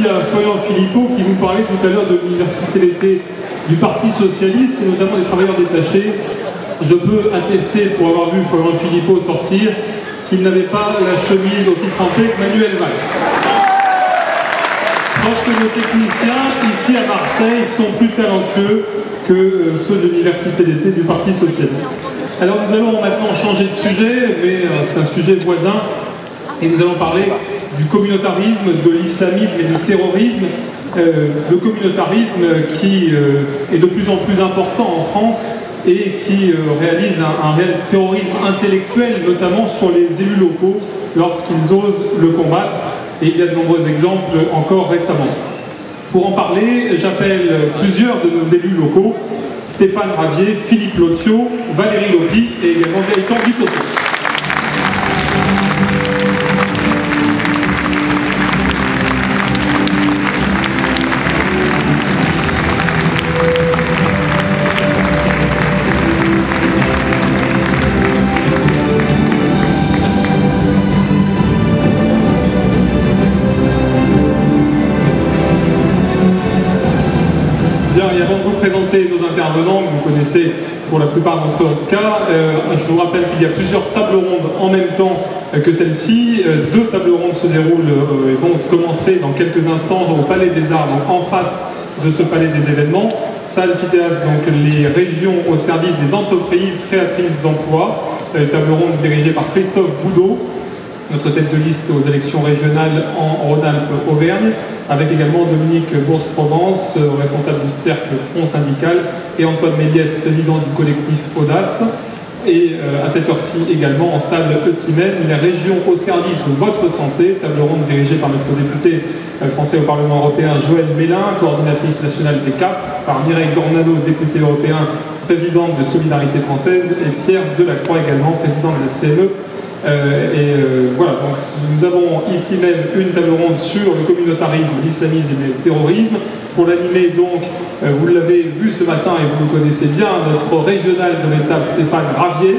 à Florian Philippot qui vous parlait tout à l'heure de l'université d'été du Parti Socialiste et notamment des travailleurs détachés. Je peux attester, pour avoir vu Florian Philippot sortir, qu'il n'avait pas la chemise aussi trempée que Manuel Valls. Preuve que nos techniciens, ici à Marseille, sont plus talentueux que ceux de l'université d'été du Parti Socialiste. Alors nous allons maintenant changer de sujet, mais c'est un sujet voisin, et nous allons parler du communautarisme, de l'islamisme et du terrorisme. Le communautarisme qui est de plus en plus important en France et qui réalise un réel terrorisme intellectuel, notamment sur les élus locaux, lorsqu'ils osent le combattre. Et il y a de nombreux exemples encore récemment. Pour en parler, j'appelle plusieurs de nos élus locaux, Stéphane Ravier, Philippe Lotio, Valérie Lopi et également Gaëtan Dussaucy. Nos intervenants, que vous connaissez pour la plupart d'entre eux en tout cas. Je vous rappelle qu'il y a plusieurs tables rondes en même temps que celle-ci. Deux tables rondes se déroulent et vont se commencer dans quelques instants au Palais des Arts, donc en face de ce palais des événements. Salle Pythéas, donc les régions au service des entreprises créatrices d'emplois. Table ronde dirigée par Christophe Boudot, notre tête de liste aux élections régionales en Rhône-Alpes-Auvergne, avec également Dominique Bourse-Provence, responsable du cercle Front syndical, et Antoine Méliès, président du collectif Audace. Et à cette heure-ci également en salle Eutimène, les régions au service de votre santé, table ronde dirigée par notre député français au Parlement européen Joëlle Mélin, coordinatrice nationale des CAP, par Mireille Dornano, députée européen, présidente de Solidarité française, et Pierre Delacroix également, président de la CME. Voilà, donc nous avons ici même une table ronde sur le communautarisme, l'islamisme et le terrorisme. Pour l'animer donc, vous l'avez vu ce matin et vous le connaissez bien, notre régional de l'étape Stéphane Ravier.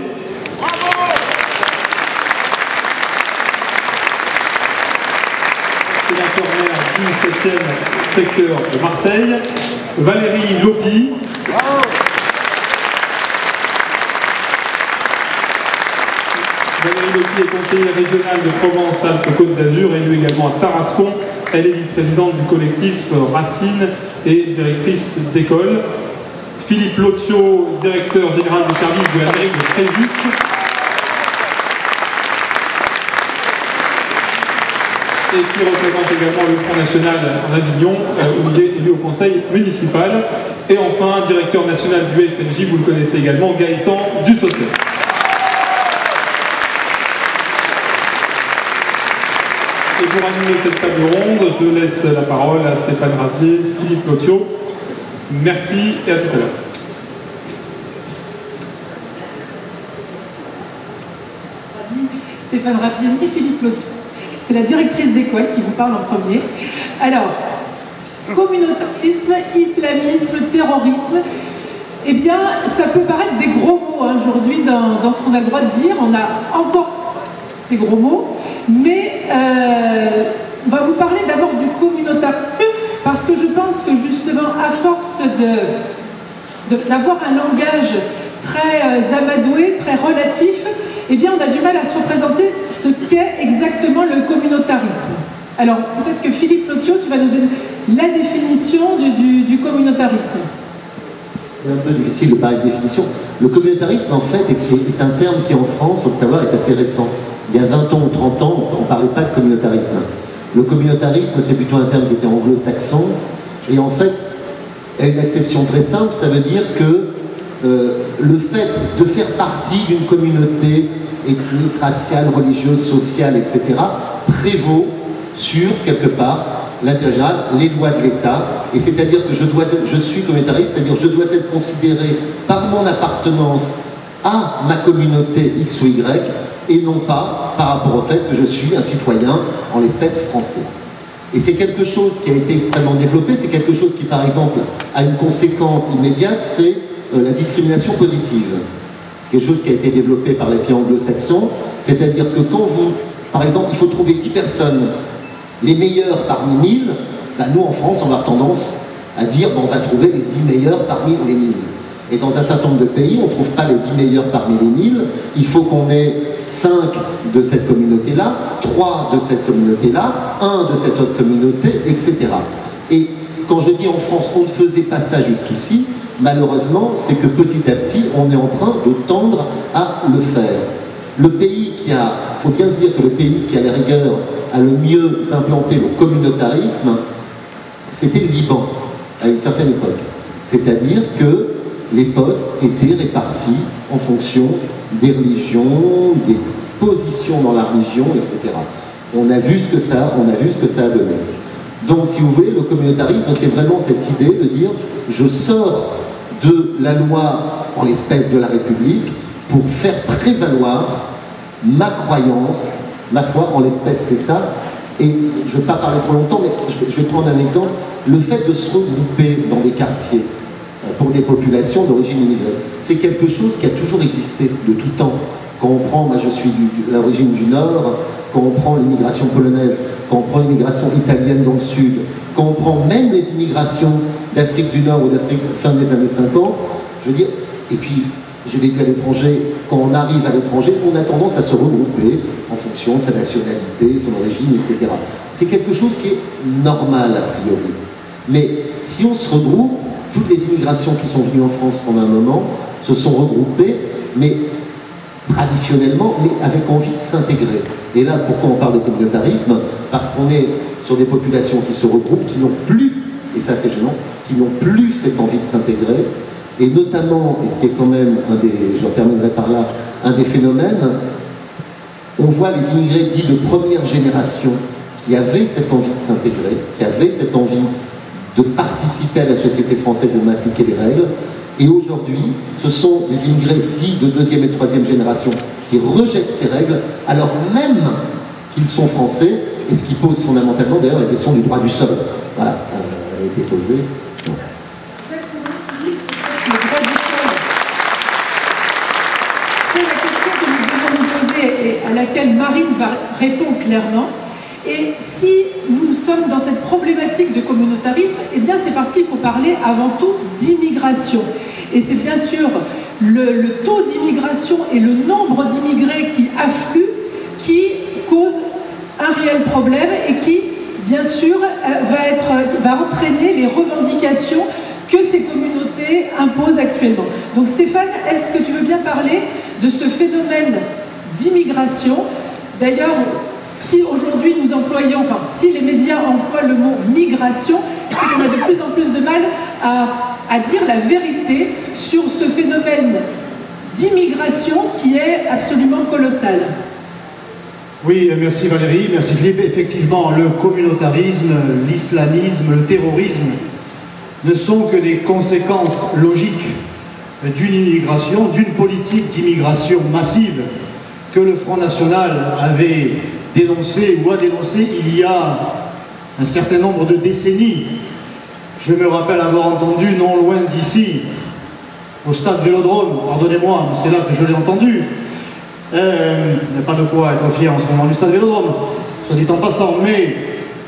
Sénateur maire du 7e secteur de Marseille. Valérie Lopi. Valérie Lopi est conseillère régionale de Provence-Alpes-Côte d'Azur, élue également à Tarascon. Elle est vice-présidente du collectif Racine et directrice d'école. Philippe Lotio, directeur général du service de la mairie de Fréjus. Et qui représente également le Front National en Avignon, où il est élu au conseil municipal. Et enfin, directeur national du FNJ, vous le connaissez également, Gaëtan Dussaucy. Et pour animer cette table ronde, je laisse la parole à Stéphane Ravier, Philippe Lotio. Merci et à tout à l'heure. Stéphane Ravier et Philippe Lotio. C'est la directrice d'école qui vous parle en premier. Alors, communautarisme, islamisme, terrorisme, eh bien, ça peut paraître des gros mots aujourd'hui dans ce qu'on a le droit de dire. On a encore ces gros mots. Mais on va vous parler d'abord du communautarisme, parce que je pense que justement, à force d'avoir un langage très amadoué, très relatif, eh bien on a du mal à se représenter ce qu'est exactement le communautarisme. Alors peut-être que Philippe Lotio, tu vas nous donner la définition du communautarisme. C'est un peu difficile de parler de définition. Le communautarisme, en fait, est un terme qui, en France, il faut le savoir, est assez récent. Il y a 20 ans ou 30 ans, on ne parlait pas de communautarisme. Le communautarisme, c'est plutôt un terme qui était anglo-saxon. Et en fait, il y a une acception très simple, ça veut dire que le fait de faire partie d'une communauté ethnique, raciale, religieuse, sociale, etc., prévaut sur, quelque part, l'intérêt général, les lois de l'État. Et c'est-à-dire que je suis communautariste, c'est-à-dire que je dois être considéré par mon appartenance à ma communauté X ou Y, et non pas par rapport au fait que je suis un citoyen, en l'espèce français. Et c'est quelque chose qui a été extrêmement développé, c'est quelque chose qui, par exemple, a une conséquence immédiate, c'est la discrimination positive. C'est quelque chose qui a été développé par les pays anglo-saxons, c'est-à-dire que quand vous, par exemple, il faut trouver 10 personnes, les meilleures parmi 1000, bah, nous en France on a tendance à dire on va trouver les 10 meilleurs parmi les 1000. Et dans un certain nombre de pays, on ne trouve pas les 10 meilleurs parmi les 1000, il faut qu'on ait 5 de cette communauté-là, 3 de cette communauté-là, 1 de cette autre communauté, etc. Et quand je dis en France, on ne faisait pas ça jusqu'ici, malheureusement, c'est que petit à petit, on est en train de tendre à le faire. Le pays qui a, il faut bien se dire que le pays qui, à la rigueur, a le mieux implanté le communautarisme, c'était le Liban, à une certaine époque. C'est-à-dire que les postes étaient répartis en fonction des religions, des positions dans la religion, etc. On a vu ce que ça a donné. Donc, si vous voulez, le communautarisme, c'est vraiment cette idée de dire je sors de la loi, en l'espèce de la République, pour faire prévaloir ma croyance, ma foi, en l'espèce, c'est ça. Et je ne vais pas parler trop longtemps, mais je vais prendre un exemple. Le fait de se regrouper dans des quartiers pour des populations d'origine immigrée, c'est quelque chose qui a toujours existé de tout temps. Quand on prend, moi je suis de l'origine du Nord, quand on prend l'immigration polonaise, quand on prend l'immigration italienne dans le Sud, quand on prend même les immigrations d'Afrique du Nord ou d'Afrique fin des années 50, je veux dire, et puis j'ai vécu à l'étranger, quand on arrive à l'étranger, on a tendance à se regrouper en fonction de sa nationalité, son origine, etc. C'est quelque chose qui est normal a priori. Mais si on se regroupe, toutes les immigrations qui sont venues en France pendant un moment se sont regroupées, mais traditionnellement, mais avec envie de s'intégrer. Et là, pourquoi on parle de communautarisme? Parce qu'on est sur des populations qui se regroupent, qui n'ont plus, et ça c'est gênant, qui n'ont plus cette envie de s'intégrer, et notamment, et ce qui est quand même un des, j'en terminerai par là, un des phénomènes, on voit les immigrés dits de première génération qui avaient cette envie de s'intégrer, qui avaient cette envie de participer à la société française et d'appliquer les règles. Et aujourd'hui, ce sont des immigrés dits de deuxième et troisième génération qui rejettent ces règles, alors même qu'ils sont français, et ce qui pose fondamentalement d'ailleurs la question du droit du sol. Voilà, elle a été posée. Le droit du sol. C'est la question que nous devons nous poser et à laquelle Marine va répondre clairement. Et si nous sommes dans cette problématique de communautarisme, eh bien c'est parce qu'il faut parler avant tout d'immigration. Et c'est bien sûr le taux d'immigration et le nombre d'immigrés qui affluent qui cause un réel problème et qui, bien sûr, va entraîner les revendications que ces communautés imposent actuellement. Donc Stéphane, est-ce que tu veux bien parler de ce phénomène d'immigration? D'ailleurs, si aujourd'hui nous employons, enfin si les médias emploient le mot migration, c'est qu'on a de plus en plus de mal à dire la vérité sur ce phénomène d'immigration qui est absolument colossal. Oui, merci Valérie, merci Philippe. Effectivement, le communautarisme, l'islamisme, le terrorisme ne sont que des conséquences logiques d'une immigration, d'une politique d'immigration massive que le Front National avait dénoncé ou a dénoncé il y a un certain nombre de décennies. Je me rappelle avoir entendu non loin d'ici, au stade Vélodrome, pardonnez-moi, mais c'est là que je l'ai entendu. Il n'y a pas de quoi être fier en ce moment du stade Vélodrome, soit dit en passant, mais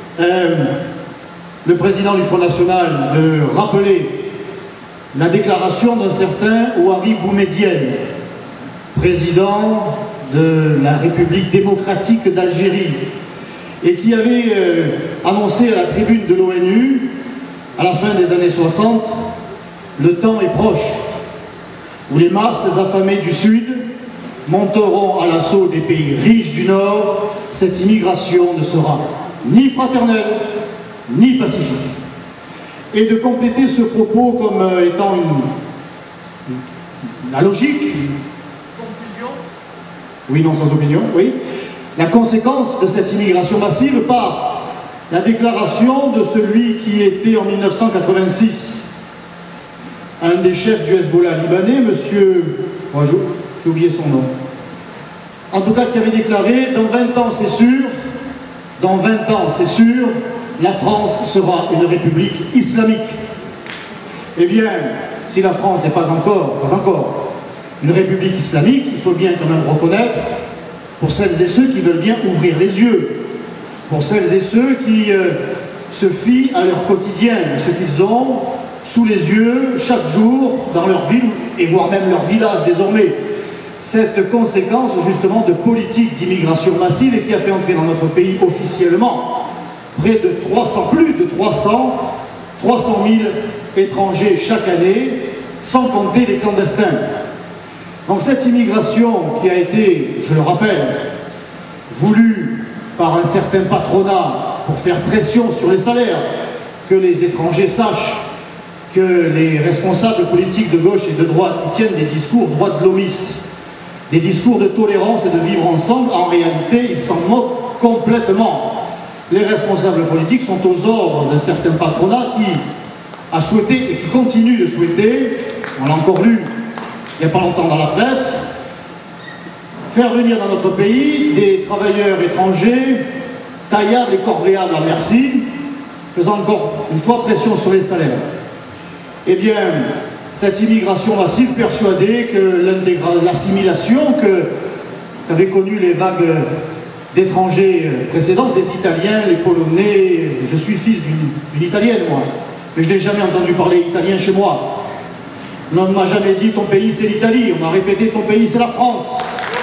le président du Front National de rappeler la déclaration d'un certain Ouari Boumedienne, président de la République démocratique d'Algérie, et qui avait annoncé à la tribune de l'ONU, à la fin des années 60, le temps est proche, où les masses affamées du Sud monteront à l'assaut des pays riches du Nord. Cette immigration ne sera ni fraternelle, ni pacifique. Et de compléter ce propos comme étant la logique, conclusion, oui, non, sans opinion, oui, la conséquence de cette immigration massive par la déclaration de celui qui était en 1986 un des chefs du Hezbollah libanais, monsieur, oh, j'ai oublié son nom, en tout cas qui avait déclaré, dans 20 ans c'est sûr, dans 20 ans c'est sûr, la France sera une république islamique. Eh bien, si la France n'est pas encore une république islamique, il faut bien quand même reconnaître, pour celles et ceux qui veulent bien ouvrir les yeux, pour celles et ceux qui se fient à leur quotidien, à ce qu'ils ont sous les yeux chaque jour dans leur ville et voire même leur village désormais. Cette conséquence justement de politique d'immigration massive et qui a fait entrer dans notre pays officiellement près de plus de 300 000 étrangers chaque année, sans compter les clandestins. Donc cette immigration qui a été, je le rappelle, voulue par un certain patronat pour faire pression sur les salaires, que les étrangers sachent que les responsables politiques de gauche et de droite qui tiennent des discours droite-blomistes, des discours de tolérance et de vivre ensemble, en réalité, ils s'en moquent complètement. Les responsables politiques sont aux ordres d'un certain patronat qui a souhaité et qui continue de souhaiter, on l'a encore lu il n'y a pas longtemps dans la presse, faire venir dans notre pays des travailleurs étrangers taillables et corvéables à merci, faisant encore une fois pression sur les salaires. Eh bien, cette immigration massive persuadée que l'assimilation qu'avaient connu les vagues d'étrangers précédentes, des Italiens, les Polonais, je suis fils d'une Italienne moi, mais je n'ai jamais entendu parler italien chez moi. On ne m'a jamais dit ton pays c'est l'Italie, on m'a répété ton pays c'est la France.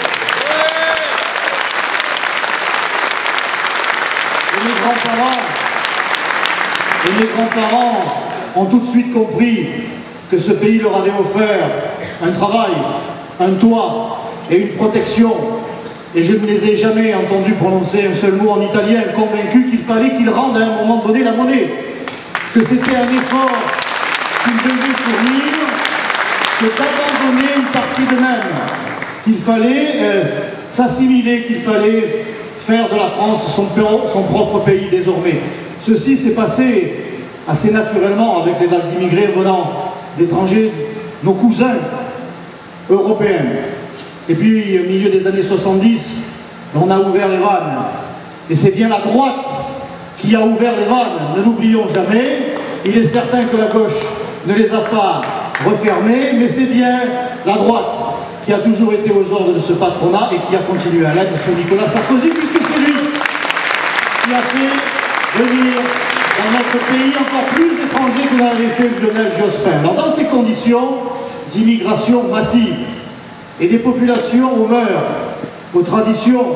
Et mes grands-parents ont tout de suite compris que ce pays leur avait offert un travail, un toit et une protection. Et je ne les ai jamais entendus prononcer un seul mot en italien, convaincus qu'il fallait qu'ils rendent à un moment donné la monnaie. Que c'était un effort qu'ils devaient fournir, que d'abandonner une partie d'eux-mêmes, qu'il fallait s'assimiler, qu'il fallait faire de la France son propre pays désormais. Ceci s'est passé assez naturellement avec les vagues d'immigrés venant d'étrangers, nos cousins européens. Et puis, au milieu des années 70, on a ouvert les vannes. Et c'est bien la droite qui a ouvert les vannes, ne l'oublions jamais. Il est certain que la gauche ne les a pas refermées, mais c'est bien la droite qui a toujours été aux ordres de ce patronat et qui a continué à l'être sous Nicolas Sarkozy, puisque c'est lui qui a fait venir dans notre pays encore plus d'étrangers que l'avait fait Lionel Jospin. Alors dans ces conditions d'immigration massive et des populations aux mœurs, aux traditions,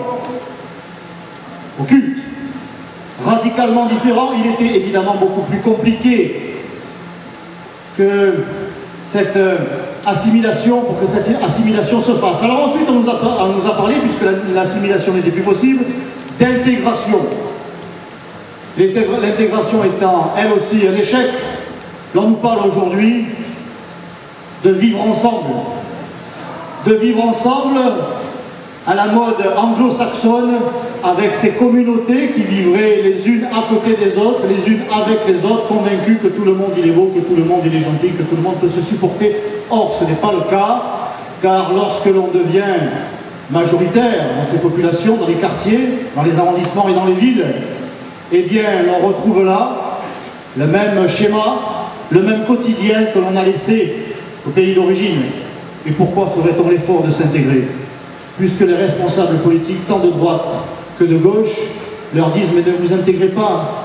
aux cultes radicalement différents, il était évidemment beaucoup plus compliqué que cette assimilation, pour que cette assimilation se fasse. Alors ensuite on nous a parlé, puisque l'assimilation n'était plus possible, d'intégration. L'intégration étant elle aussi un échec, l'on nous parle aujourd'hui de vivre ensemble. De vivre ensemble à la mode anglo-saxonne, avec ces communautés qui vivraient les unes à côté des autres, les unes avec les autres, convaincus que tout le monde il est beau, que tout le monde il est gentil, que tout le monde peut se supporter. Or, ce n'est pas le cas, car lorsque l'on devient majoritaire dans ces populations, dans les quartiers, dans les arrondissements et dans les villes, eh bien, l'on retrouve là le même schéma, le même quotidien que l'on a laissé au pays d'origine. Et pourquoi ferait-on l'effort de s'intégrer? Puisque les responsables politiques, tant de droite que de gauche, leur disent « mais ne vous intégrez pas,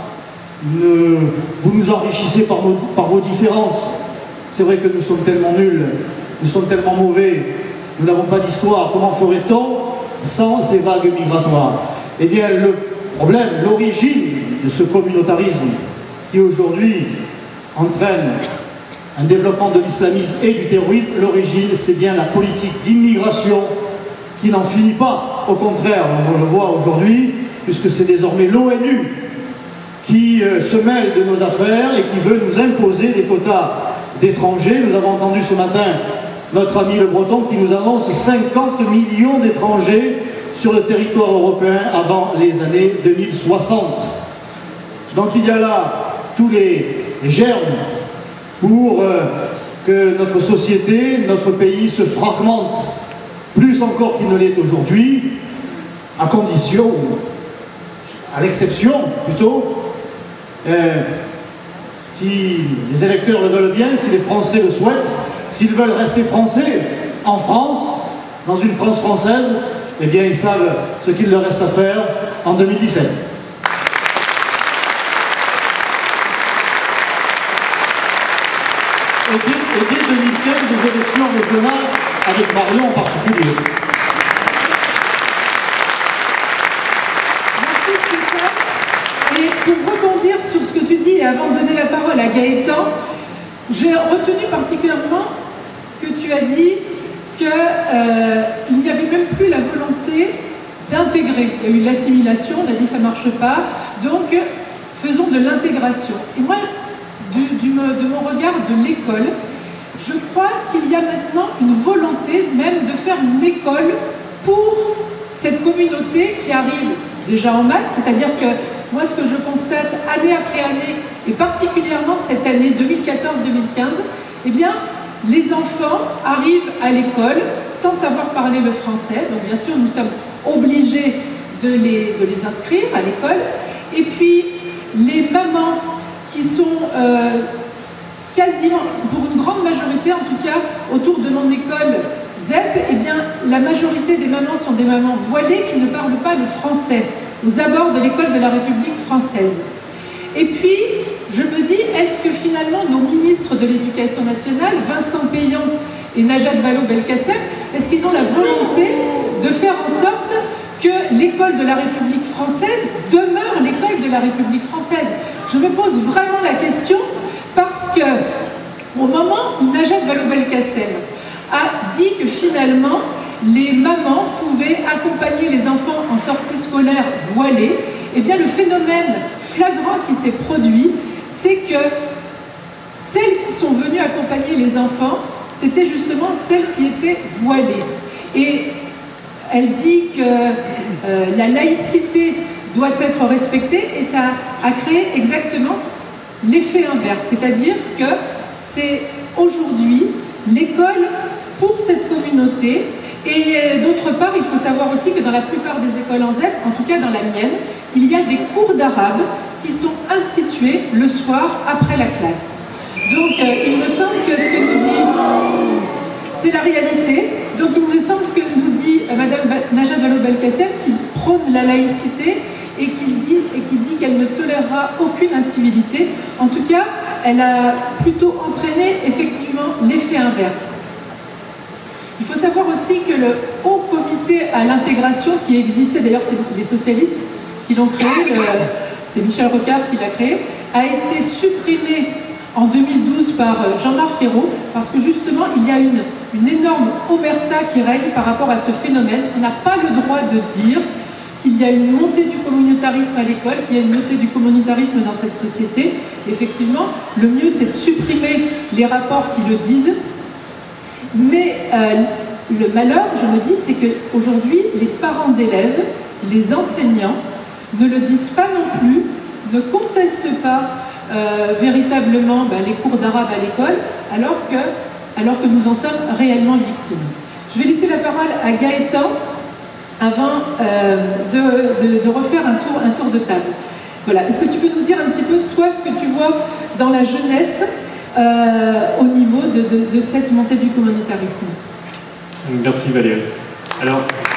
vous nous enrichissez par vos différences. C'est vrai que nous sommes tellement nuls, nous sommes tellement mauvais, nous n'avons pas d'histoire. Comment ferait-on sans ces vagues migratoires ?» Eh bien, le problème, l'origine de ce communautarisme qui aujourd'hui entraîne un développement de l'islamisme et du terrorisme, l'origine, c'est bien la politique d'immigration qui n'en finit pas. Au contraire, on le voit aujourd'hui, puisque c'est désormais l'ONU qui se mêle de nos affaires et qui veut nous imposer des quotas d'étrangers. Nous avons entendu ce matin notre ami Le Breton qui nous annonce 50 millions d'étrangers sur le territoire européen avant les années 2060. Donc il y a là tous les germes pour que notre société, notre pays se fragmente plus encore qu'il ne l'est aujourd'hui, à condition, à l'exception plutôt, si les électeurs le veulent bien, si les Français le souhaitent, s'ils veulent rester français en France, dans une France française, eh bien ils savent ce qu'il leur reste à faire en 2017. et dès 2015 des élections régionales, avec Marion en particulier. Merci Stéphane. Et pour rebondir sur ce que tu dis, et avant de donner la parole à Gaëtan, j'ai retenu particulièrement que tu as dit qu'il n'y avait même plus la volonté d'intégrer. Il y a eu l'assimilation, on a dit ça ne marche pas, donc faisons de l'intégration. Et moi, de mon regard de l'école, je crois qu'il y a maintenant une volonté même de faire une école pour cette communauté qui arrive déjà en masse, c'est-à-dire que moi ce que je constate année après année, et particulièrement cette année 2014-2015, eh bien les enfants arrivent à l'école sans savoir parler le français, donc bien sûr nous sommes obligés de les inscrire à l'école, et puis les mamans qui sont quasiment, pour une grande majorité en tout cas, autour de mon école ZEP, eh bien, la majorité des mamans sont des mamans voilées qui ne parlent pas le français, aux abords de l'école de la République française. Et puis, je me dis, est-ce que finalement nos ministres de l'Éducation nationale, Vincent Payon et Najat Vallaud-Belkacem, est-ce qu'ils ont la volonté de faire en sorte que l'école de la République française demeure l'école de la République française? Je me pose vraiment la question parce que au moment où Najat Vallaud-Belkacem a dit que finalement les mamans pouvaient accompagner les enfants en sortie scolaire voilée, eh bien le phénomène flagrant qui s'est produit, c'est que celles qui sont venues accompagner les enfants, c'était justement celles qui étaient voilées. Et elle dit que la laïcité doit être respectée, et ça a créé exactement l'effet inverse, c'est-à-dire que c'est aujourd'hui l'école pour cette communauté. Et d'autre part, il faut savoir aussi que dans la plupart des écoles en ZEP, en tout cas dans la mienne, il y a des cours d'arabe qui sont institués le soir après la classe. Donc il me semble que ce que nous dit, c'est la réalité. Donc il me semble que ce que nous dit Madame Najat Vallaud-Belkacem, qui prône la laïcité et qui dit qu'elle ne tolérera aucune incivilité. En tout cas, elle a plutôt entraîné effectivement l'effet inverse. Il faut savoir aussi que le Haut Comité à l'intégration qui existait, d'ailleurs c'est les socialistes qui l'ont créé, c'est Michel Rocard qui l'a créé, a été supprimé en 2012 par Jean-Marc Ayrault, parce que justement il y a une énorme omerta qui règne par rapport à ce phénomène. On n'a pas le droit de dire qu'il y a une montée du communautarisme à l'école, qu'il y a une montée du communautarisme dans cette société. Effectivement, le mieux c'est de supprimer les rapports qui le disent. Mais le malheur, je me dis, c'est qu'aujourd'hui, les parents d'élèves, les enseignants, ne le disent pas non plus, ne contestent pas véritablement les cours d'arabe à l'école, alors que nous en sommes réellement victimes. Je vais laisser la parole à Gaëtan avant de refaire un tour de table. Voilà. Est-ce que tu peux nous dire un petit peu, toi, ce que tu vois dans la jeunesse au niveau de cette montée du communautarisme? Merci Valérie. Alors,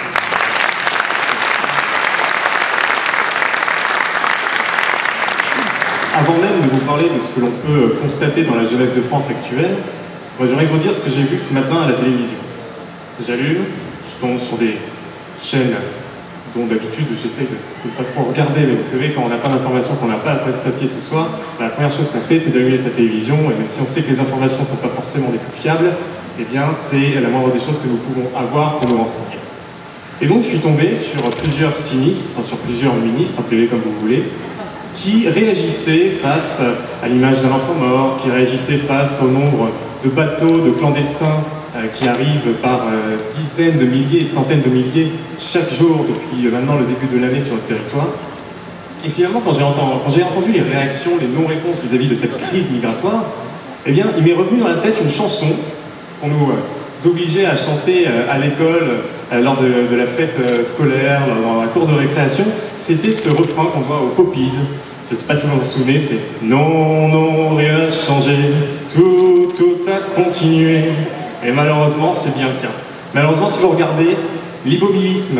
avant même de vous parler de ce que l'on peut constater dans la jeunesse de France actuelle, moi j'aimerais vous dire ce que j'ai vu ce matin à la télévision. J'allume, je tombe sur des chaînes dont d'habitude j'essaie de ne pas trop regarder, mais vous savez, quand on n'a pas d'informations, qu'on n'a pas la presse papier ce soir, la première chose qu'on fait, c'est d'allumer sa télévision, et même si on sait que les informations ne sont pas forcément les plus fiables, eh bien c'est la moindre des choses que nous pouvons avoir pour nous renseigner. Et donc je suis tombé sur plusieurs sinistres, sur plusieurs ministres, appelez-les comme vous voulez, qui réagissaient face à l'image d'un enfant mort, qui réagissaient face au nombre de bateaux, de clandestins qui arrivent par dizaines de milliers, centaines de milliers chaque jour depuis maintenant le début de l'année sur le territoire. Et finalement, quand j'ai entendu les réactions, les non-réponses vis-à-vis de cette crise migratoire, eh bien, il m'est revenu dans la tête une chanson qu'on nous obligeait à chanter à l'école lors de la fête scolaire, dans la cour de récréation. C'était ce refrain qu'on voit aux Poppies. Je ne sais pas si vous vous en souvenez, c'est « Non, non, rien n'a changé, tout a continué ». Et malheureusement, c'est bien le cas. Malheureusement, si vous regardez l'immobilisme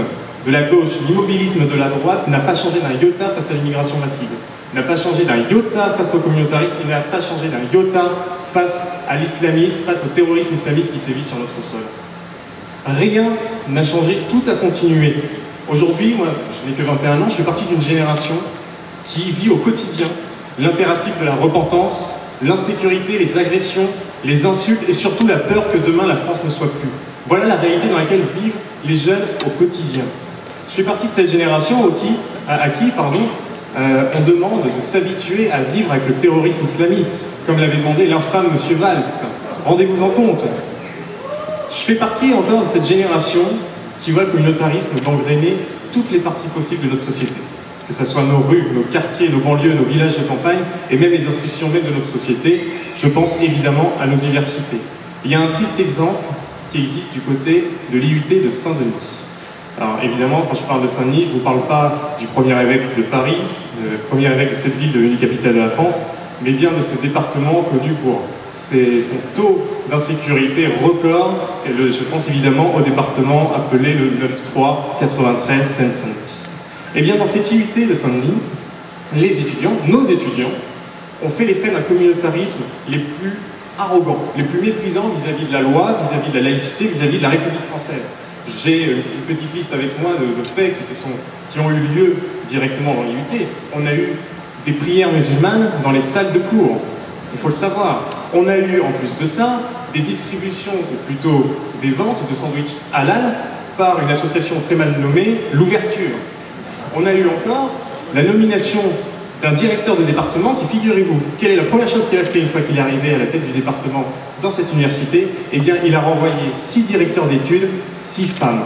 de la gauche, l'immobilisme de la droite n'a pas changé d'un iota face à l'immigration massive, n'a pas changé d'un iota face au communautarisme, et n'a pas changé d'un iota face à l'islamisme, face au terrorisme islamiste qui sévit sur notre sol. Rien n'a changé, tout a continué. Aujourd'hui, moi, je n'ai que 21 ans, je fais partie d'une génération qui vit au quotidien l'impératif de la repentance, l'insécurité, les agressions, les insultes et surtout la peur que demain la France ne soit plus. Voilà la réalité dans laquelle vivent les jeunes au quotidien. Je fais partie de cette génération à qui on demande de s'habituer à vivre avec le terrorisme islamiste, comme l'avait demandé l'infâme Monsieur Valls. Rendez-vous en compte. Je fais partie encore de cette génération qui voit le communautarisme gangréner toutes les parties possibles de notre société. Que ce soit nos rues, nos quartiers, nos banlieues, nos villages de campagne, et même les institutions même de notre société. Je pense évidemment à nos universités. Il y a un triste exemple qui existe du côté de l'IUT de Saint-Denis. Alors évidemment, quand je parle de Saint-Denis, je ne vous parle pas du premier évêque de Paris, le premier évêque de cette ville devenue capitale de la France, mais bien de ce département connu pour son taux d'insécurité record, et je pense évidemment au département appelé le 9-3 93 Seine-Saint-Denis. Et bien dans cette IUT de Saint-Denis, les étudiants, nos étudiants, ont fait les frais d'un communautarisme les plus arrogants, les plus méprisants vis-à-vis de la loi, vis-à-vis de la laïcité, vis-à-vis de la République française. J'ai une petite liste avec moi de faits qui ont eu lieu directement dans l'IUT. On a eu des prières musulmanes dans les salles de cours, il faut le savoir. On a eu en plus de ça des distributions, ou plutôt des ventes de sandwichs halal par une association très mal nommée, l'Ouverture. On a eu encore la nomination d'un directeur de département qui, figurez-vous, quelle est la première chose qu'il a fait une fois qu'il est arrivé à la tête du département dans cette université? Eh bien, il a renvoyé 6 directeurs d'études, 6 femmes.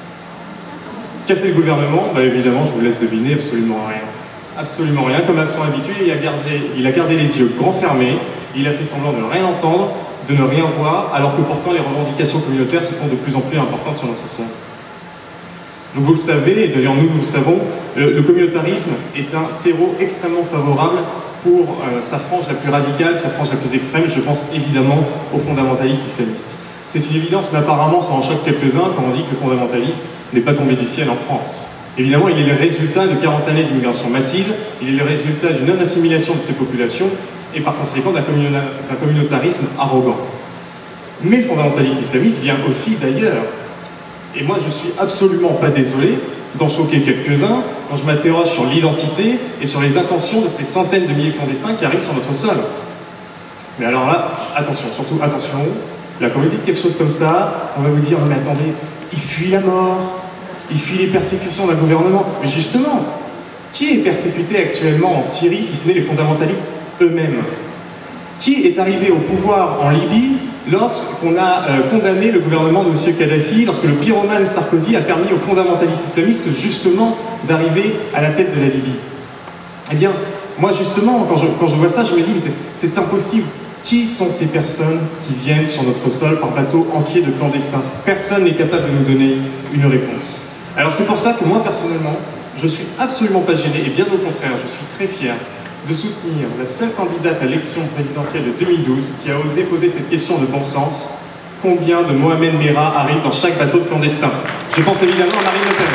Qu'a fait le gouvernement? Bah, évidemment, je vous laisse deviner, absolument rien. Absolument rien. Comme à son habitude, il a gardé les yeux grands fermés, il a fait semblant de ne rien entendre, de ne rien voir, alors que pourtant les revendications communautaires se font de plus en plus importantes sur notre sol. Donc vous le savez, et d'ailleurs nous le savons, le communautarisme est un terreau extrêmement favorable pour sa frange la plus radicale, sa frange la plus extrême. Je pense évidemment aux fondamentalistes islamistes. C'est une évidence, mais apparemment ça en choque quelques-uns quand on dit que le fondamentaliste n'est pas tombé du ciel en France. Évidemment, il est le résultat de 40 années d'immigration massive, il est le résultat d'une non-assimilation de ces populations et par conséquent d'un communautarisme arrogant. Mais le fondamentaliste islamiste vient aussi d'ailleurs. Et moi, je suis absolument pas désolé d'en choquer quelques-uns quand je m'interroge sur l'identité et sur les intentions de ces centaines de milliers de clandestins qui arrivent sur notre sol. Mais alors là, attention, surtout attention, là, quand vous dites quelque chose comme ça, on va vous dire, mais attendez, il fuit la mort, il fuit les persécutions d'un gouvernement. Mais justement, qui est persécuté actuellement en Syrie, si ce n'est les fondamentalistes eux-mêmes? Qui est arrivé au pouvoir en Libye lorsqu'on a condamné le gouvernement de M. Kadhafi, lorsque le pyromane Sarkozy a permis aux fondamentalistes islamistes justement d'arriver à la tête de la Libye? Eh bien, moi justement, quand je vois ça, je me dis, mais c'est impossible. Qui sont ces personnes qui viennent sur notre sol par bateau entier de clandestins? Personne n'est capable de nous donner une réponse. Alors c'est pour ça que moi personnellement, je suis absolument pas gêné, et bien au contraire, je suis très fier de soutenir la seule candidate à l'élection présidentielle de 2012 qui a osé poser cette question de bon sens. Combien de Mohamed Merah arrivent dans chaque bateau de clandestins? Je pense évidemment à Marine Le Pen.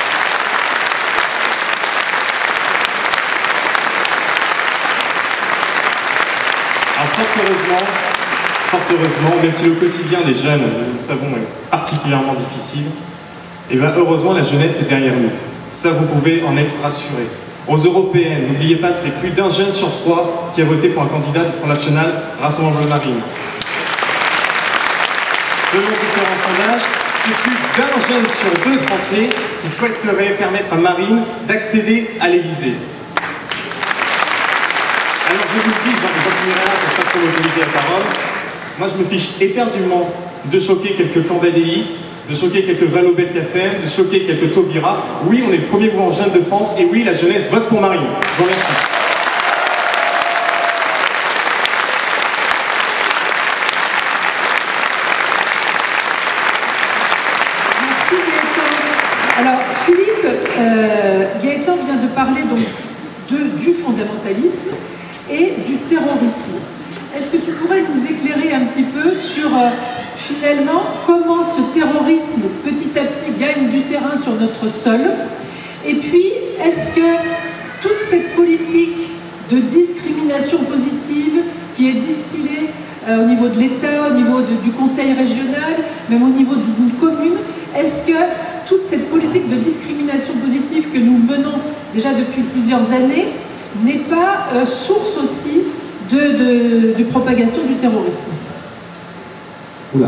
Alors fort heureusement, même si le quotidien des jeunes, nous le savons, est particulièrement difficile, et bien heureusement la jeunesse est derrière nous. Ça, vous pouvez en être rassurés. Aux européennes, n'oubliez pas, c'est plus d'un jeune sur 3 qui a voté pour un candidat du Front National Rassemblement Marine. Selon différents sondages, c'est plus d'un jeune sur 2 Français qui souhaiterait permettre à Marine d'accéder à l'Élysée. Alors je vous le dis, j'en continuerai là pour pas trop mobiliser la parole. Moi je me fiche éperdument de choquer quelques Cambadélis, de choquer quelques Vallaud-Belkacem, de choquer quelques Taubira. Oui, on est le premier mouvement jeune de France, et oui, la jeunesse vote pour Marine. Je vous remercie. Merci Gaëtan. Alors Philippe, Gaëtan vient de parler donc du fondamentalisme et du terrorisme. est-ce que tu pourrais nous éclairer un petit peu sur finalement comment ce terrorisme petit à petit gagne du terrain sur notre sol? Et puis, est-ce que toute cette politique de discrimination positive qui est distillée au niveau de l'État, au niveau du conseil régional, même au niveau d'une commune, est-ce que toute cette politique de discrimination positive que nous menons déjà depuis plusieurs années n'est pas source aussi de propagation du terrorisme? Oula,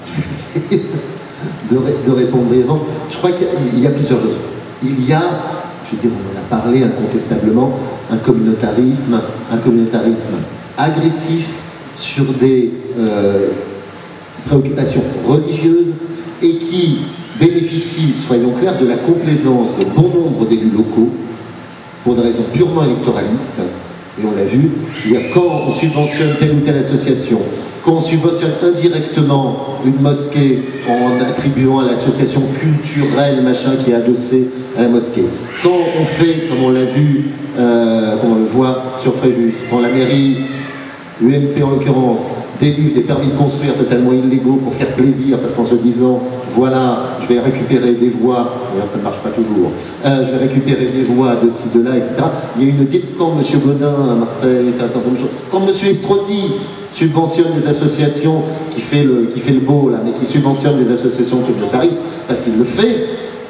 de répondre brièvement. Je crois qu'il y a plusieurs choses. Il y a, je veux dire, on en a parlé incontestablement, un communautarisme agressif sur des préoccupations religieuses et qui bénéficie, soyons clairs, de la complaisance de bon nombre d'élus locaux pour des raisons purement électoralistes. Et on l'a vu, quand on subventionne telle ou telle association, quand on subventionne indirectement une mosquée en attribuant à l'association culturelle machin qui est adossée à la mosquée, quand on fait, comme on l'a vu, comme on le voit sur Fréjus, quand la mairie, l'UMP en l'occurrence, délivre des permis de construire totalement illégaux pour faire plaisir, parce qu'en se disant, voilà, je vais récupérer des voies, d'ailleurs ça ne marche pas toujours, je vais récupérer des voies de ci, de là, etc. Il y a une quand M. Godin à Marseille fait un certain nombre de choses, quand M. Estrosi subventionne des associations qui fait le beau, là, mais qui subventionne des associations communautaristes, parce qu'il le fait,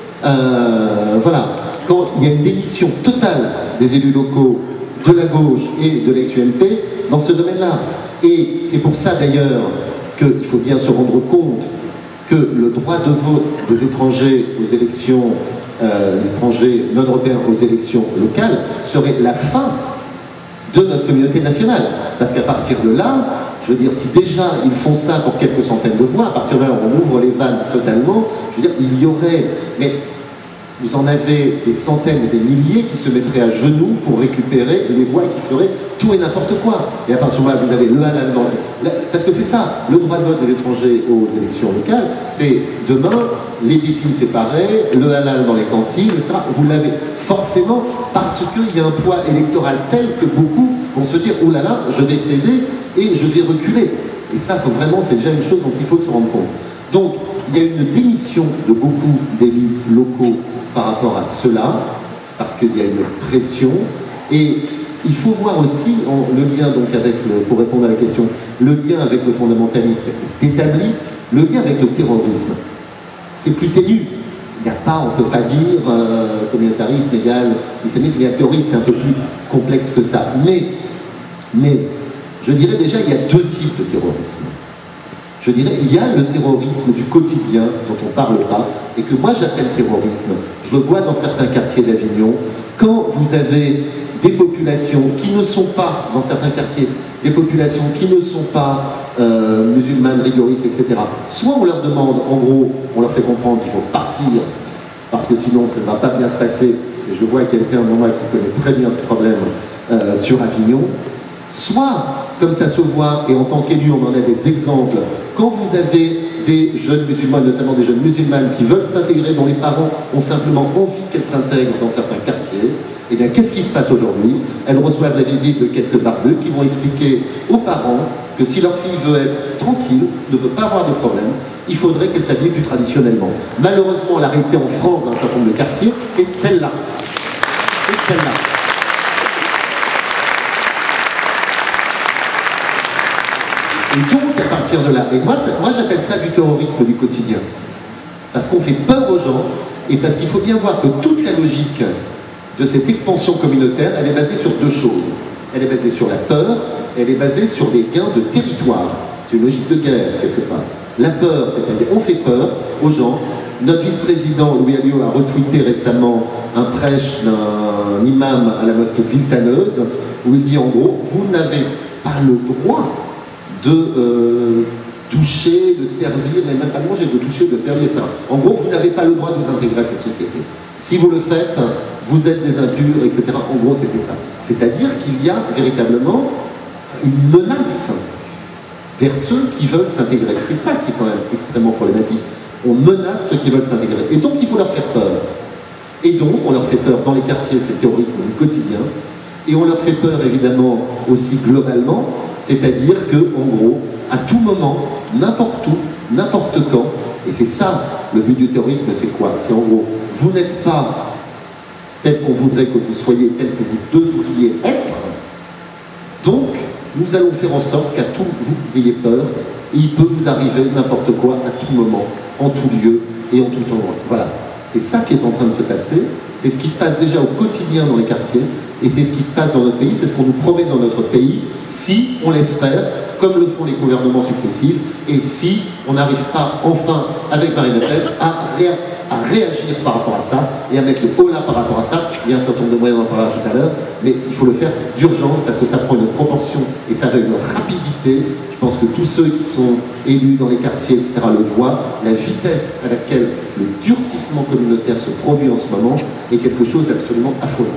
voilà, quand il y a une démission totale des élus locaux de la gauche et de l'ex-UMP dans ce domaine-là. Et c'est pour ça d'ailleurs qu'il faut bien se rendre compte que le droit de vote des étrangers aux élections, les étrangers non européens aux élections locales, serait la fin de notre communauté nationale. Parce qu'à partir de là, je veux dire, si déjà ils font ça pour quelques centaines de voix, à partir de là on ouvre les vannes totalement, je veux dire, il y aurait... Mais vous en avez des centaines et des milliers qui se mettraient à genoux pour récupérer les voix et qui feraient tout et n'importe quoi. Et à partir de là, vous avez le halal dans parce que c'est ça, le droit de vote des étrangers aux élections locales, c'est demain, les piscines séparées, le halal dans les cantines, etc. Vous l'avez forcément parce qu'il y a un poids électoral tel que beaucoup vont se dire « Oh là là, je vais céder et je vais reculer ». Et ça, c'est déjà une chose dont il faut se rendre compte. Donc, il y a une démission de beaucoup d'élus locaux par rapport à cela, parce qu'il y a une pression, et il faut voir aussi le lien donc avec, pour répondre à la question, le lien avec le fondamentalisme est établi, le lien avec le terrorisme, c'est plus ténu. Il n'y a pas, on ne peut pas dire communautarisme égale islamisme égale terrorisme, c'est un peu plus complexe que ça. Mais, je dirais déjà, il y a deux types de terrorisme. Je dirais, il y a le terrorisme du quotidien, dont on ne parle pas, et que moi j'appelle terrorisme. Je le vois dans certains quartiers d'Avignon, quand vous avez des populations qui ne sont pas, dans certains quartiers, des populations qui ne sont pas musulmanes, rigoristes, etc. Soit on leur demande, en gros, on leur fait comprendre qu'il faut partir, parce que sinon ça ne va pas bien se passer, et je vois quelqu'un, moi, qui connaît très bien ce problème sur Avignon, soit... Comme ça se voit, et en tant qu'élu, on en a des exemples, quand vous avez des jeunes musulmans, notamment des jeunes musulmanes qui veulent s'intégrer, dont les parents ont simplement envie qu'elles s'intègrent dans certains quartiers, eh bien, qu'est-ce qui se passe aujourd'hui? Elles reçoivent la visite de quelques barbeux qui vont expliquer aux parents que si leur fille veut être tranquille, ne veut pas avoir de problème, il faudrait qu'elle s'habille plus traditionnellement. Malheureusement, la réalité en France, dans un certain nombre de quartiers, c'est celle-là. C'est celle-là. Et donc, à partir de là, et moi j'appelle ça du terrorisme du quotidien. Parce qu'on fait peur aux gens, et parce qu'il faut bien voir que toute la logique de cette expansion communautaire, elle est basée sur deux choses. Elle est basée sur la peur, elle est basée sur des gains de territoire. C'est une logique de guerre, quelque part. La peur, c'est-à-dire, on fait peur aux gens. Notre vice-président, Louis Alliot, a retweeté récemment un prêche d'un imam à la mosquée de Villetaneuse, où il dit en gros, vous n'avez pas le droit de toucher, de servir, mais même pas de manger, de toucher, de servir, etc. En gros, vous n'avez pas le droit de vous intégrer à cette société. Si vous le faites, vous êtes des impurs, etc. En gros, c'était ça. C'est-à-dire qu'il y a véritablement une menace vers ceux qui veulent s'intégrer. C'est ça qui est quand même extrêmement problématique. On menace ceux qui veulent s'intégrer. Et donc, il faut leur faire peur. Et donc, on leur fait peur dans les quartiers, c'est le terrorisme du quotidien. Et on leur fait peur, évidemment, aussi globalement, C'est-à-dire que, en gros, à tout moment, n'importe où, n'importe quand, et c'est ça le but du terrorisme, c'est quoi? C'est en gros, vous n'êtes pas tel qu'on voudrait que vous soyez, tel que vous devriez être, donc nous allons faire en sorte qu'à tout vous ayez peur, et il peut vous arriver n'importe quoi à tout moment, en tout lieu et en tout endroit. Voilà, c'est ça qui est en train de se passer, c'est ce qui se passe déjà au quotidien dans les quartiers, et c'est ce qui se passe dans notre pays, c'est ce qu'on nous promet dans notre pays, si on laisse faire, comme le font les gouvernements successifs, et si on n'arrive pas enfin, avec Marine Le Pen, à réagir par rapport à ça, et à mettre le haut là par rapport à ça. Il y a un certain nombre de moyens, on en parlera tout à l'heure, mais il faut le faire d'urgence, parce que ça prend une proportion, et ça va une rapidité. Je pense que tous ceux qui sont élus dans les quartiers, etc., le voient. La vitesse à laquelle le durcissement communautaire se produit en ce moment est quelque chose d'absolument affolant.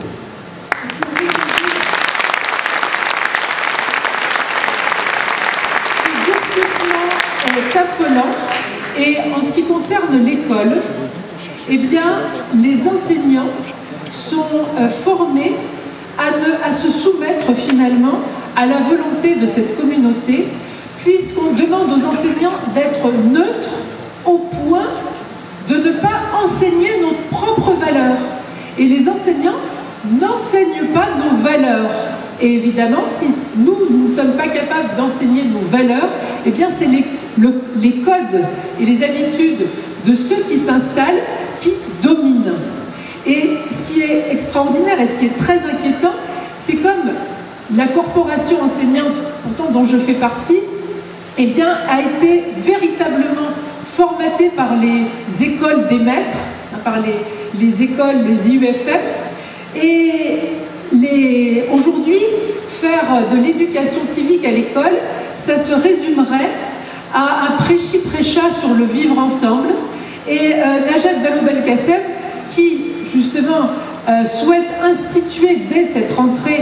Affolant. Et en ce qui concerne l'école, eh bien, les enseignants sont formés à se soumettre finalement à la volonté de cette communauté, puisqu'on demande aux enseignants d'être neutres au point de ne pas enseigner nos propres valeurs. Et les enseignants n'enseignent pas nos valeurs. Et évidemment, si nous ne sommes pas capables d'enseigner nos valeurs, eh bien c'est les codes et les habitudes de ceux qui s'installent qui dominent. Et ce qui est extraordinaire et ce qui est très inquiétant, c'est comme la corporation enseignante, pourtant dont je fais partie, eh bien, a été véritablement formatée par les écoles des maîtres, par les écoles, les IUFM, et aujourd'hui, faire de l'éducation civique à l'école, ça se résumerait à un prêchi-prêcha sur le vivre ensemble. Et Najat Vallaud-Belkacem, qui justement souhaite instituer dès cette rentrée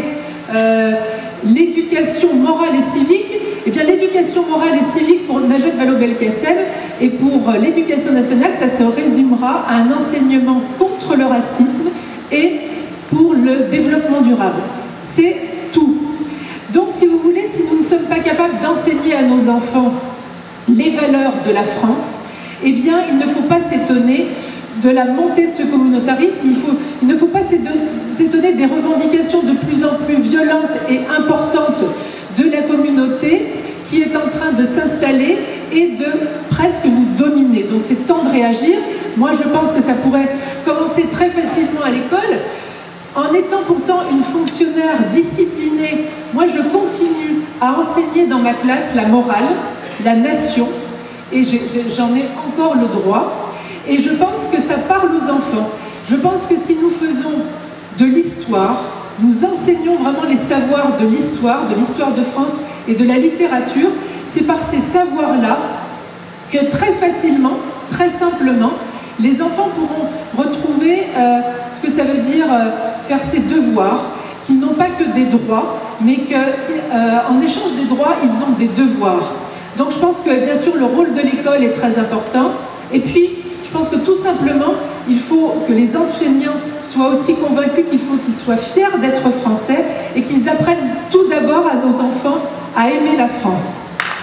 l'éducation morale et civique, eh bien l'éducation morale et civique pour Najat Vallaud-Belkacem et pour l'éducation nationale, ça se résumera à un enseignement contre le racisme et pour le développement durable. C'est tout. Donc, si vous voulez, si nous ne sommes pas capables d'enseigner à nos enfants les valeurs de la France, eh bien, il ne faut pas s'étonner de la montée de ce communautarisme. Il ne faut pas s'étonner des revendications de plus en plus violentes et importantes de la communauté qui est en train de s'installer et de presque nous dominer. Donc, c'est temps de réagir. Moi, je pense que ça pourrait commencer très facilement à l'école. En étant pourtant une fonctionnaire disciplinée, moi je continue à enseigner dans ma classe la morale, la nation, et j'en ai encore le droit. Et je pense que ça parle aux enfants. Je pense que si nous faisons de l'histoire, nous enseignons vraiment les savoirs de l'histoire de France et de la littérature, c'est par ces savoirs-là que très facilement, très simplement, les enfants pourront retrouver ce que ça veut dire faire ses devoirs, qu'ils n'ont pas que des droits, mais qu'en échange des droits, ils ont des devoirs. Donc je pense que bien sûr le rôle de l'école est très important. Et puis je pense que tout simplement, il faut que les enseignants soient aussi convaincus qu'il faut qu'ils soient fiers d'être français et qu'ils apprennent tout d'abord à nos enfants à aimer la France.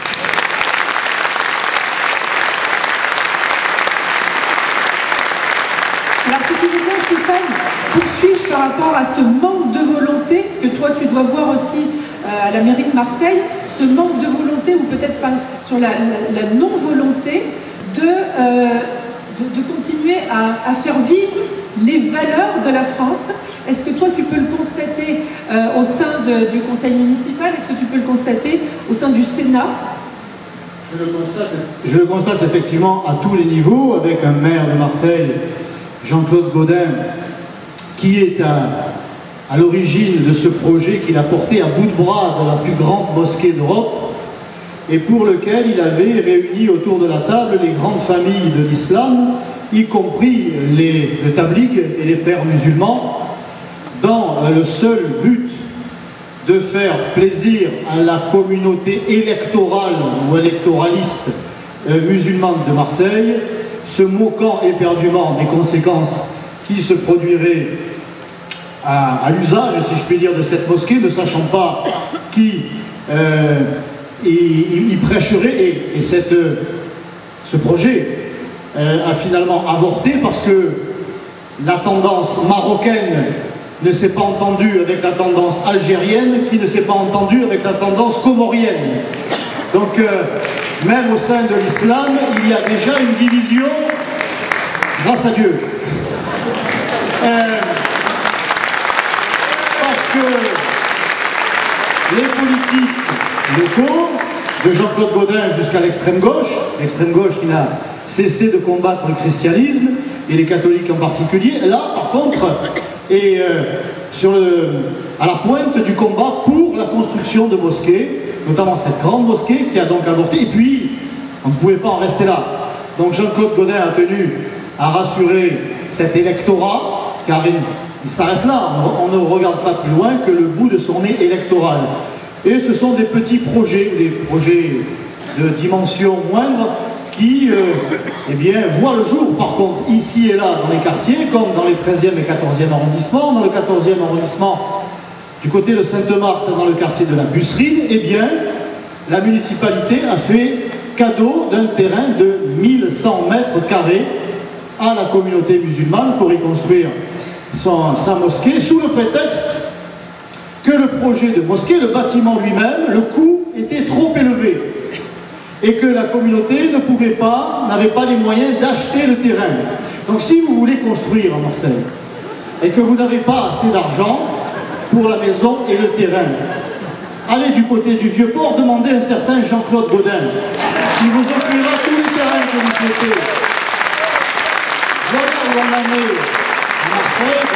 Alors, si tu veux bien, Stéphane, poursuivre par rapport à ce manque de volonté que toi, tu dois voir aussi à la mairie de Marseille, ce manque de volonté, ou peut-être pas sur la non-volonté, de continuer à faire vivre les valeurs de la France. Est-ce que toi, tu peux le constater au sein du conseil municipal? Est-ce que tu peux le constater au sein du Sénat? Je le constate effectivement à tous les niveaux, avec un maire de Marseille, Jean-Claude Gaudin, qui est à l'origine de ce projet qu'il a porté à bout de bras dans la plus grande mosquée d'Europe et pour lequel il avait réuni autour de la table les grandes familles de l'islam, y compris le Tabligh et les frères musulmans, dans le seul but de faire plaisir à la communauté électorale ou électoraliste musulmane de Marseille, se moquant éperdument des conséquences qui se produiraient à l'usage, si je puis dire, de cette mosquée, ne sachant pas qui il prêcherait, et ce projet a finalement avorté parce que la tendance marocaine ne s'est pas entendue avec la tendance algérienne, qui ne s'est pas entendue avec la tendance comorienne. Donc, même au sein de l'islam, il y a déjà une division, grâce à Dieu. Parce que les politiques locaux, de Jean-Claude Gaudin jusqu'à l'extrême gauche qui n'a cessé de combattre le christianisme, et les catholiques en particulier, là, par contre, est à la pointe du combat pour la construction de mosquées, notamment cette grande mosquée qui a donc avorté, et puis on ne pouvait pas en rester là. Donc Jean-Claude Gaudin a tenu à rassurer cet électorat, car il s'arrête là, on ne regarde pas plus loin que le bout de son nez électoral. Et ce sont des petits projets, des projets de dimension moindre, qui eh bien, voient le jour, par contre, ici et là, dans les quartiers, comme dans les 13e et 14e arrondissements. Dans le 14e arrondissement, du côté de Sainte-Marthe, dans le quartier de la Busserine, eh bien, la municipalité a fait cadeau d'un terrain de 1100 mètres carrés à la communauté musulmane pour y construire sa mosquée, sous le prétexte que le projet de mosquée, le bâtiment lui-même, le coût était trop élevé et que la communauté n'avait pas les moyens d'acheter le terrain. Donc si vous voulez construire à Marseille et que vous n'avez pas assez d'argent pour la maison et le terrain, allez du côté du Vieux-Port, demandez à un certain Jean-Claude Gaudin qui vous offrira tous les terrains que vous souhaitez. Voilà où on en est à Marseille,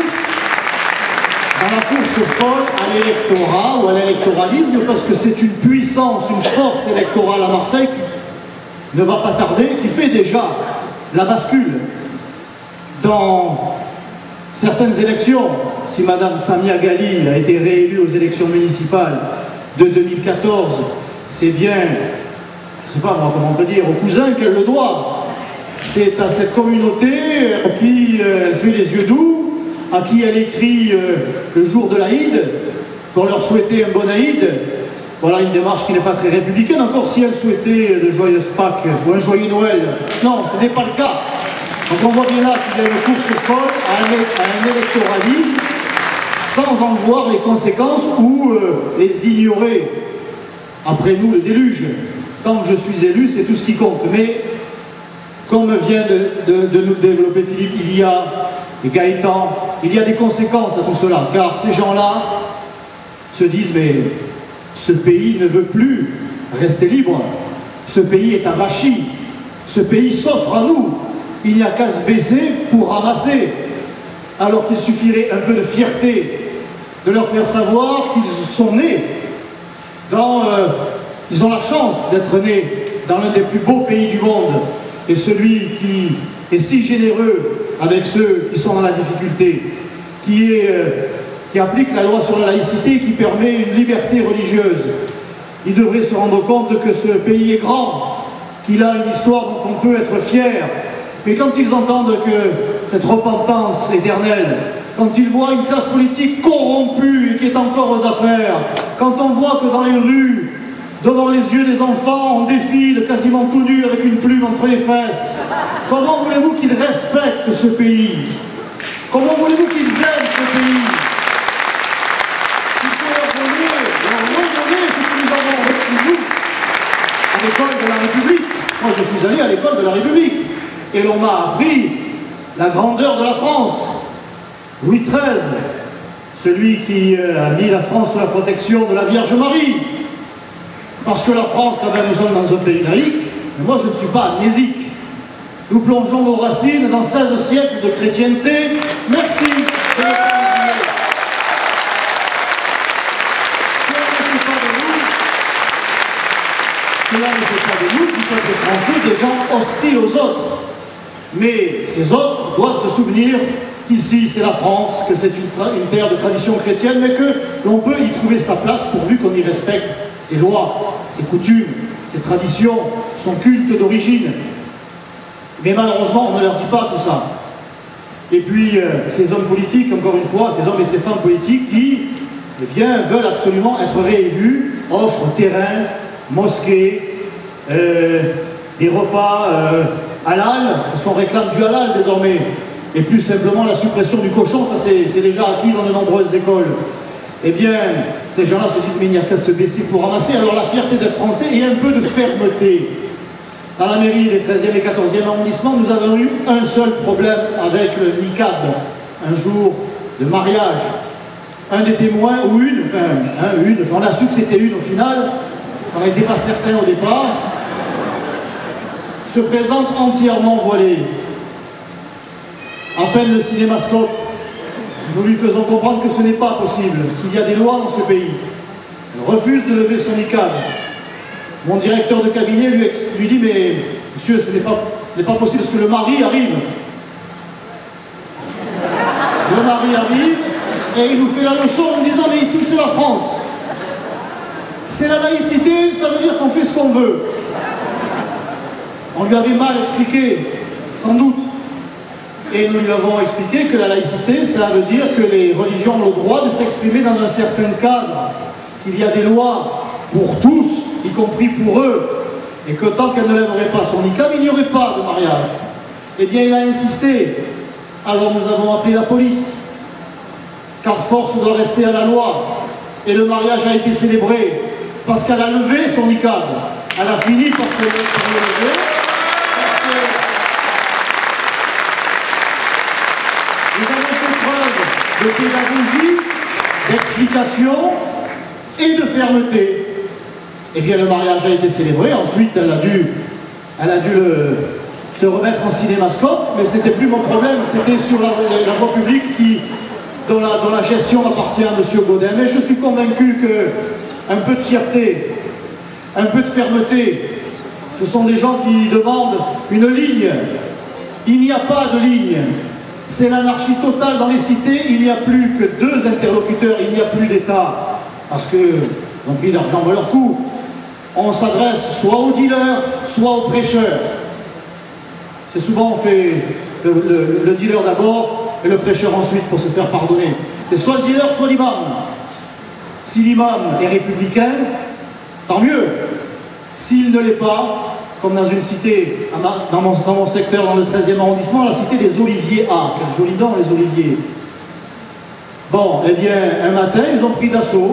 dans la course folle à l'électorat ou à l'électoralisme, parce que c'est une puissance, une force électorale à Marseille qui ne va pas tarder, qui fait déjà la bascule dans certaines élections. Si Madame Samia Ghali a été réélue aux élections municipales de 2014, c'est bien, je ne sais pas moi comment on peut dire, au cousin qu'elle le doit. C'est à cette communauté à qui elle fait les yeux doux, à qui elle écrit le jour de l'Aïd, pour leur souhaiter un bon Aïd. Voilà une démarche qui n'est pas très républicaine, encore si elle souhaitait de joyeuses Pâques ou un joyeux Noël. Non, ce n'est pas le cas. Donc on voit bien là qu'il y a une course folle à un électoralisme, sans en voir les conséquences ou les ignorer. Après nous, le déluge. Tant que je suis élu, c'est tout ce qui compte. Mais, comme vient de nous développer Philippe, il y a des Gaëtan, il y a des conséquences à tout cela, car ces gens-là se disent, mais ce pays ne veut plus rester libre, ce pays est avachi, ce pays s'offre à nous, il n'y a qu'à se baisser pour ramasser, alors qu'il suffirait un peu de fierté, de leur faire savoir qu'ils sont nés ils ont la chance d'être nés dans l'un des plus beaux pays du monde, et celui qui est si généreux avec ceux qui sont dans la difficulté, qui applique la loi sur la laïcité et qui permet une liberté religieuse. Il devrait se rendre compte que ce pays est grand, qu'il a une histoire dont on peut être fier. Mais quand ils entendent que cette repentance éternelle, quand ils voient une classe politique corrompue et qui est encore aux affaires, quand on voit que dans les rues, devant les yeux des enfants, on défile quasiment tout nu avec une plume entre les fesses, comment voulez-vous qu'ils respectent ce pays? Comment voulez-vous qu'ils aiment ce pays? Il faut leur redonner ce que nous avons reçu, nous, à l'école de la République. Moi, je suis allé à l'école de la République, et l'on m'a appris la grandeur de la France. Louis XIII, celui qui a mis la France sous la protection de la Vierge Marie. Parce que la France, quand même, nous sommes dans un pays laïque, mais moi je ne suis pas amnésique. Nous plongeons nos racines dans 16 siècles de chrétienté. Merci. Cela ne fait pas de nous, du peuple français, des gens hostiles aux autres. Mais ces autres doivent se souvenir qu'ici c'est la France, que c'est une terre de tradition chrétienne, mais que l'on peut y trouver sa place pourvu qu'on y respecte ses lois, ses coutumes, ses traditions, son culte d'origine. Mais malheureusement, on ne leur dit pas tout ça. Et puis, ces hommes politiques, encore une fois, ces hommes et ces femmes politiques qui, eh bien, veulent absolument être réélus offre terrain, mosquée, des repas halal, parce qu'on réclame du halal désormais, et plus simplement la suppression du cochon, ça c'est déjà acquis dans de nombreuses écoles. Eh bien, ces gens-là se disent, mais il n'y a qu'à se baisser pour ramasser. Alors la fierté d'être français et un peu de fermeté. Dans la mairie des 13e et 14e arrondissements, nous avons eu un seul problème avec le niqab, un jour de mariage. Un des témoins, ou on a su que c'était une au final, parce qu'on n'était pas certain au départ, se présente entièrement voilé. À peine le cinémascope, nous lui faisons comprendre que ce n'est pas possible, qu'il y a des lois dans ce pays. Elle refuse de lever son niqab. Mon directeur de cabinet lui dit, mais monsieur, ce n'est pas possible parce que le mari arrive. Le mari arrive et il nous fait la leçon en disant, mais ici c'est la France. C'est la laïcité, ça veut dire qu'on fait ce qu'on veut. On lui avait mal expliqué, sans doute. Et nous lui avons expliqué que la laïcité, ça veut dire que les religions ont le droit de s'exprimer dans un certain cadre, qu'il y a des lois pour tous, y compris pour eux, et que tant qu'elle ne lèverait pas son niqab, il n'y aurait pas de mariage. Eh bien, il a insisté. Alors nous avons appelé la police, car force doit rester à la loi. Et le mariage a été célébré, parce qu'elle a levé son niqab. Elle a fini par le lever. Nous avons fait preuve de pédagogie, d'explication et de fermeté. Eh bien, le mariage a été célébré. Ensuite, elle a dû se remettre en cinémascope, mais ce n'était plus mon problème, c'était sur la voie publique dont la gestion appartient à M. Gaudin. Mais je suis convaincu qu'un peu de fierté, un peu de fermeté, ce sont des gens qui demandent une ligne. Il n'y a pas de ligne. C'est l'anarchie totale dans les cités, il n'y a plus que 2 interlocuteurs, il n'y a plus d'État, parce qu'ils ont pris l'argent à leur cou. On s'adresse soit aux dealers, soit aux prêcheurs. C'est souvent on fait le dealer d'abord et le prêcheur ensuite pour se faire pardonner. C'est soit le dealer, soit l'imam. Si l'imam est républicain, tant mieux. S'il ne l'est pas, comme dans une cité, dans mon secteur, dans le 13e arrondissement, la cité des Oliviers A. Quel joli nom, les Oliviers. Bon, eh bien, un matin, ils ont pris d'assaut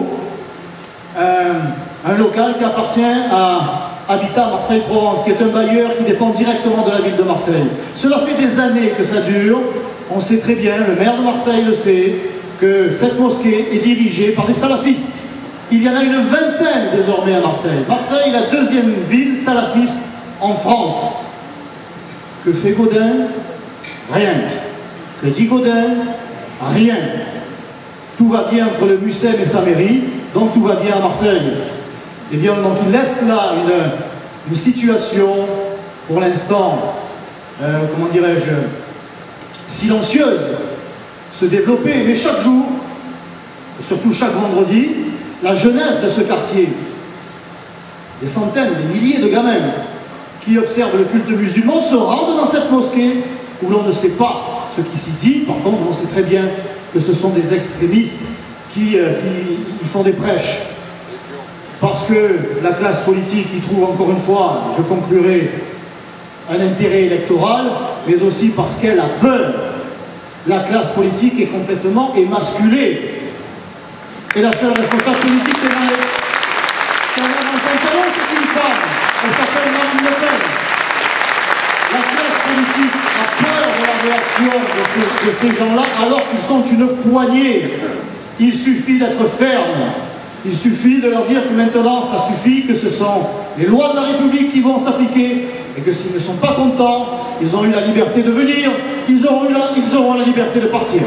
un local qui appartient à Habitat Marseille-Provence, qui est un bailleur qui dépend directement de la ville de Marseille. Cela fait des années que ça dure. On sait très bien, le maire de Marseille le sait, que cette mosquée est dirigée par des salafistes. Il y en a une vingtaine désormais à Marseille. Marseille est la 2e ville salafiste en France. Que fait Gaudin? Rien. Que dit Gaudin? Rien. Tout va bien entre le Mucem et sa mairie, donc tout va bien à Marseille. Eh bien, donc il laisse là une situation, pour l'instant, comment dirais-je, silencieuse, se développer. Mais chaque jour, et surtout chaque vendredi, la jeunesse de ce quartier, des centaines, des milliers de gamins qui observent le culte musulman se rendent dans cette mosquée où l'on ne sait pas ce qui s'y dit. Par contre, on sait très bien que ce sont des extrémistes qui font des prêches. Parce que la classe politique y trouve, encore une fois, je conclurai, un intérêt électoral, mais aussi parce qu'elle a peur. La classe politique est complètement émasculée. Et la seule responsable politique qui en a dans son talon, c'est une femme. Elle s'appelle Marine Le Pen. La classe politique a peur de la réaction de ces gens-là, alors qu'ils sont une poignée. Il suffit d'être ferme. Il suffit de leur dire que maintenant, ça suffit, que ce sont les lois de la République qui vont s'appliquer, et que s'ils ne sont pas contents, ils ont eu la liberté de venir, ils auront la liberté de partir.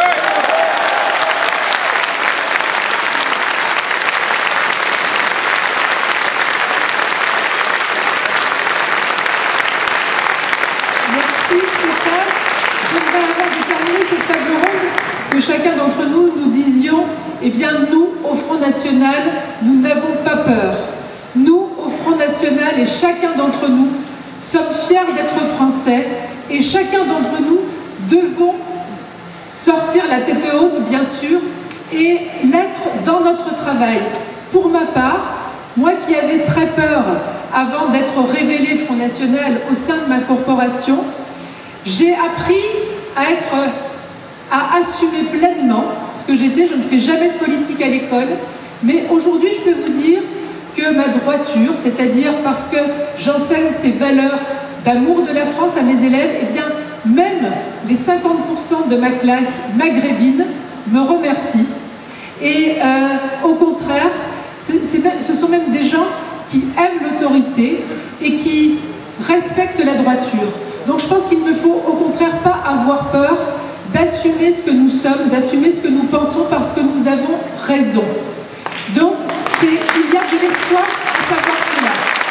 Merci Stéphane. J'aimerais avant de terminer cette table ronde que chacun d'entre nous nous disions, eh bien nous, au Front National, nous n'avons pas peur. Nous, au Front National, et chacun d'entre nous, sommes fiers d'être français, et chacun d'entre nous devons sortir la tête haute, bien sûr, et l'être dans notre travail. Pour ma part, Moi qui avais très peur avant d'être révélée Front National au sein de ma corporation, j'ai appris à assumer pleinement ce que j'étais. Je ne fais jamais de politique à l'école, mais aujourd'hui je peux vous dire que ma droiture, c'est-à-dire parce que j'enseigne ces valeurs d'amour de la France à mes élèves, eh bien même les 50% de ma classe maghrébine me remercient. Et au contraire, ce sont même des gens qui aiment l'autorité et qui respectent la droiture. Donc je pense qu'il ne faut au contraire pas avoir peur d'assumer ce que nous sommes, d'assumer ce que nous pensons parce que nous avons raison. Donc il y a de l'espoir à savoir cela.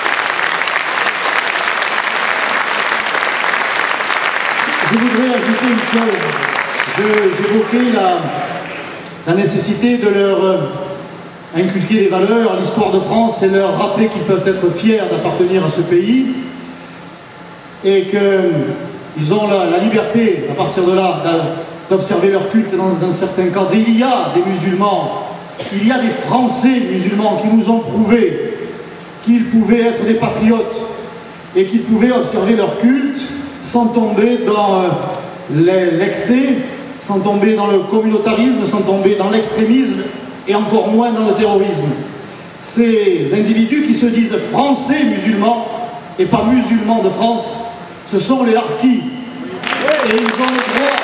Je voudrais ajouter une chose. J'évoquais la nécessité de leur inculquer les valeurs, l'histoire de France et leur rappeler qu'ils peuvent être fiers d'appartenir à ce pays et qu'ils ont la liberté, à partir de là, d'observer leur culte dans un certain cadre. Il y a des musulmans, il y a des Français musulmans qui nous ont prouvé qu'ils pouvaient être des patriotes et qu'ils pouvaient observer leur culte sans tomber dans l'excès, sans tomber dans le communautarisme, sans tomber dans l'extrémisme et encore moins dans le terrorisme. Ces individus qui se disent français musulmans et pas musulmans de France, ce sont les harkis. Et ils ont le droit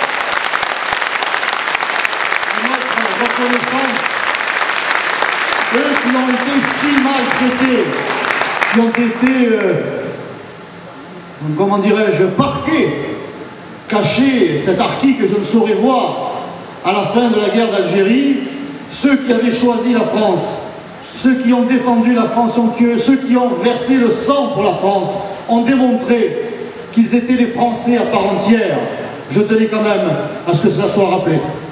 à notre reconnaissance. Eux qui ont été si maltraités, qui ont été, comment dirais-je, parqués, cachés, cet harki que je ne saurais voir à la fin de la guerre d'Algérie, ceux qui avaient choisi la France, ceux qui ont défendu la France, ceux qui ont versé le sang pour la France, ont démontré qu'ils étaient des Français à part entière. Je tenais quand même à ce que cela soit rappelé.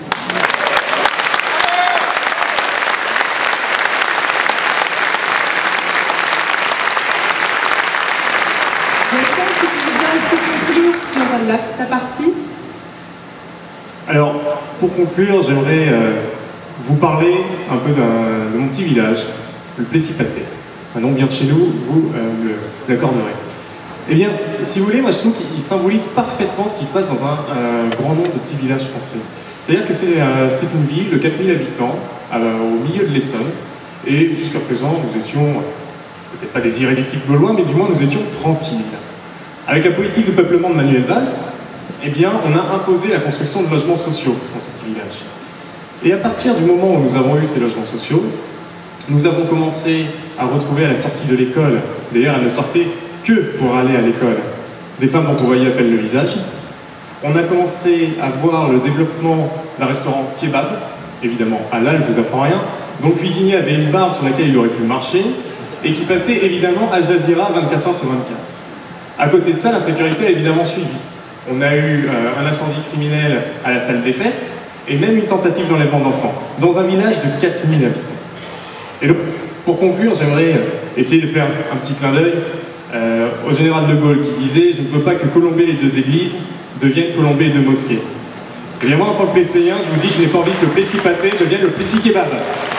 Quelqu'un qui voudrait aussi conclure sur ta partie? Alors, pour conclure, j'aimerais vous parler un peu de mon petit village, le Plessis-Pathé. Un nom bien de chez nous, vous l'accorderez. Eh bien, si vous voulez, moi je trouve qu'il symbolise parfaitement ce qui se passe dans un grand nombre de petits villages français. C'est-à-dire que c'est une ville de 4000 habitants, au milieu de l'Essonne, et jusqu'à présent, nous étions, peut-être pas des irréductibles gaulois, mais du moins nous étions tranquilles. Avec la politique de peuplement de Manuel Valls, eh bien, on a imposé la construction de logements sociaux dans ce petit village. Et à partir du moment où nous avons eu ces logements sociaux, nous avons commencé à retrouver à la sortie de l'école, d'ailleurs elles ne sortaient que pour aller à l'école, des femmes dont on voyait à peine le visage. On a commencé à voir le développement d'un restaurant kebab, évidemment halal, je vous apprends rien, dont le cuisinier avait une barre sur laquelle il aurait pu marcher, et qui passait évidemment Al Jazeera 24 heures sur 24. À côté de ça, l'insécurité a évidemment suivi. On a eu un incendie criminel à la salle des fêtes, et même une tentative d'enlèvement d'enfants, dans un village de 4000 habitants. Et donc, pour conclure, j'aimerais essayer de faire un petit clin d'œil au général de Gaulle qui disait « Je ne peux pas que colomber les deux églises deviennent colomber les deux mosquées ». Et bien moi, en tant que Plesséen, je vous dis, je n'ai pas envie que le Plessis-Pathé devienne le Plessis-Kebab.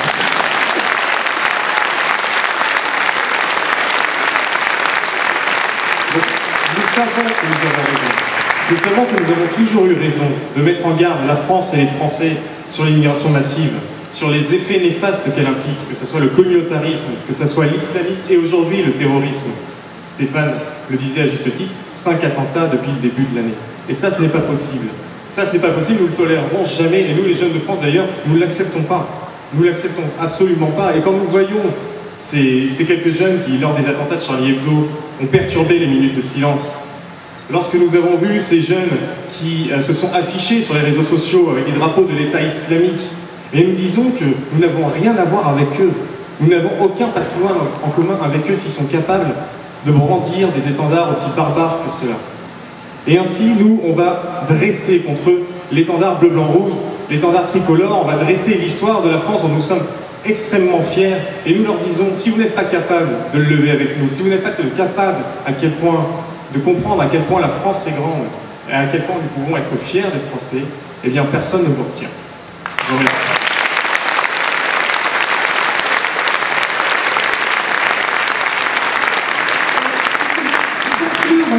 Nous savons que nous avons raison. Nous savons que nous avons toujours eu raison de mettre en garde la France et les Français sur l'immigration massive, sur les effets néfastes qu'elle implique, que ce soit le communautarisme, que ce soit l'islamisme et aujourd'hui le terrorisme. Stéphane le disait à juste titre, 5 attentats depuis le début de l'année. Et ça, ce n'est pas possible. Ça, ce n'est pas possible, nous ne le tolérerons jamais. Et nous, les jeunes de France, d'ailleurs, nous ne l'acceptons pas. Nous ne l'acceptons absolument pas. Et quand nous voyons ces quelques jeunes qui, lors des attentats de Charlie Hebdo, ont perturbé les minutes de silence, lorsque nous avons vu ces jeunes qui se sont affichés sur les réseaux sociaux avec des drapeaux de l'État islamique, et nous disons que nous n'avons rien à voir avec eux. Nous n'avons aucun patrimoine en commun avec eux s'ils sont capables de brandir des étendards aussi barbares que cela. Et ainsi, nous, on va dresser contre eux l'étendard bleu, blanc, rouge, l'étendard tricolore, on va dresser l'histoire de la France dont nous sommes extrêmement fiers, et nous leur disons, si vous n'êtes pas capable de le lever avec nous, si vous n'êtes pas capable de comprendre à quel point la France est grande, et à quel point nous pouvons être fiers des Français, eh bien personne ne vous retient. Je vous remercie.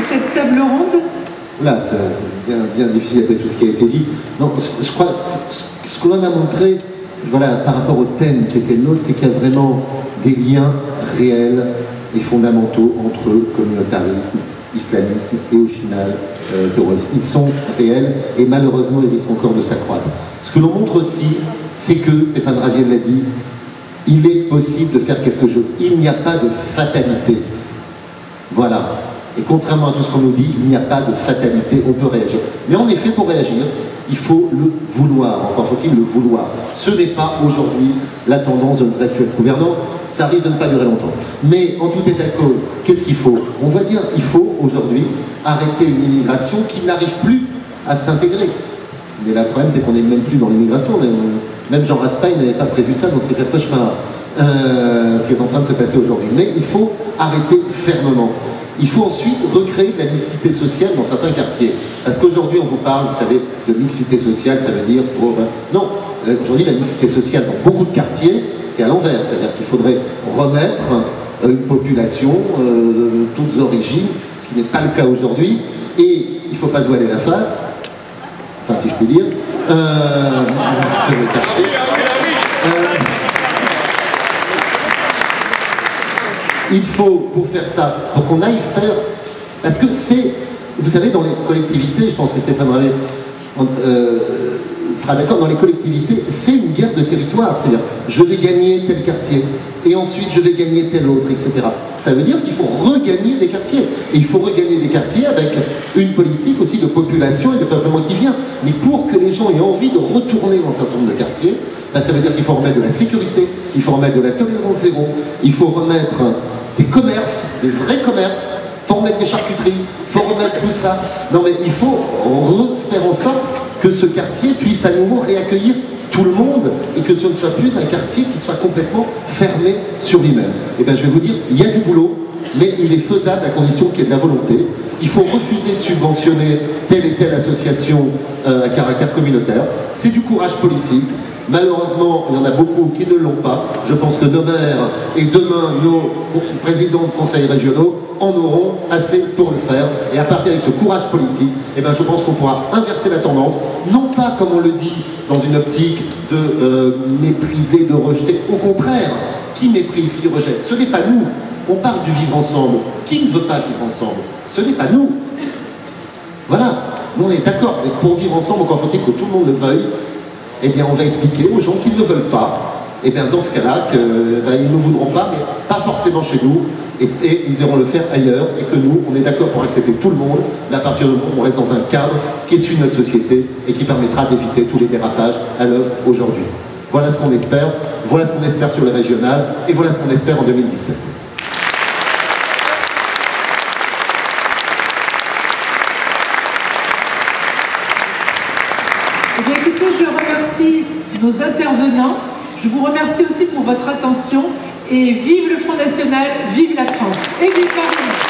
cette table ronde? Là, c'est bien difficile après tout ce qui a été dit. Non, je crois ce que l'on a montré, voilà, par rapport au thème qui était le nôtre, c'est qu'il y a vraiment des liens réels et fondamentaux entre communautarisme, islamisme et au final terrorisme. Ils sont réels et malheureusement ils risquent encore de s'accroître. Ce que l'on montre aussi, c'est que, Stéphane Raviel l'a dit, il est possible de faire quelque chose. Il n'y a pas de fatalité. Voilà. Et contrairement à tout ce qu'on nous dit, il n'y a pas de fatalité, on peut réagir. Mais en effet, pour réagir, il faut le vouloir. Encore faut-il le vouloir. Ce n'est pas aujourd'hui la tendance de nos actuels gouvernants. Ça risque de ne pas durer longtemps. Mais en tout état de cause, qu'est-ce qu'il faut? On voit bien, il faut aujourd'hui arrêter une immigration qui n'arrive plus à s'intégrer. Mais le problème, c'est qu'on n'est même plus dans l'immigration. Même Jean Raspail n'avait pas prévu ça dans ses quatre cauchemars. Ce qui est en train de se passer aujourd'hui. Mais il faut arrêter fermement. Il faut ensuite recréer de la mixité sociale dans certains quartiers. Parce qu'aujourd'hui, on vous parle, vous savez, de mixité sociale, ça veut dire... Non, aujourd'hui, la mixité sociale dans beaucoup de quartiers, c'est à l'envers. C'est-à-dire qu'il faudrait remettre une population de toutes origines, ce qui n'est pas le cas aujourd'hui. Et il ne faut pas se voiler la face, enfin, si je puis dire, sur le quartier. Il faut, pour faire ça, pour qu'on aille faire... Parce que c'est... Vous savez, dans les collectivités, je pense que Stéphane Raviel sera d'accord, dans les collectivités, c'est une guerre de territoire. C'est-à-dire, je vais gagner tel quartier, et ensuite je vais gagner tel autre, etc. Ça veut dire qu'il faut regagner des quartiers. Et il faut regagner des quartiers avec une politique aussi de population et de peuplement qui vient. Mais pour que les gens aient envie de retourner dans un certain nombre de quartiers, ben, ça veut dire qu'il faut remettre de la sécurité, il faut remettre de la tolérance zéro, il faut remettre des commerces, des vrais commerces, il faut remettre des charcuteries, il faut remettre tout ça. Non mais il faut refaire en sorte que ce quartier puisse à nouveau réaccueillir tout le monde et que ce ne soit plus un quartier qui soit complètement fermé sur lui-même. Et bien je vais vous dire, il y a du boulot, mais il est faisable à condition qu'il y ait de la volonté. Il faut refuser de subventionner telle et telle association à caractère communautaire. C'est du courage politique. Malheureusement, il y en a beaucoup qui ne l'ont pas. Je pense que nos maires et demain nos présidents de conseils régionaux en auront assez pour le faire. Et à partir de ce courage politique, eh ben, je pense qu'on pourra inverser la tendance. Non pas, comme on le dit, dans une optique de mépriser, de rejeter. Au contraire, qui méprise, qui rejette? Ce n'est pas nous. On parle du vivre ensemble. Qui ne veut pas vivre ensemble? Ce n'est pas nous. Voilà. Nous, on est d'accord. Mais pour vivre ensemble, encore faut-il que tout le monde le veuille. Eh bien, on va expliquer aux gens qui ne le veulent pas, et bien dans ce cas-là, ils ne voudront pas, mais pas forcément chez nous, et ils iront le faire ailleurs, et que nous, on est d'accord pour accepter tout le monde, mais à partir du moment où on reste dans un cadre qui est celui de notre société, et qui permettra d'éviter tous les dérapages à l'œuvre aujourd'hui. Voilà ce qu'on espère sur le régional, et voilà ce qu'on espère en 2017. Je remercie nos intervenants. Je vous remercie aussi pour votre attention. Et vive le Front National, vive la France et vive Paris.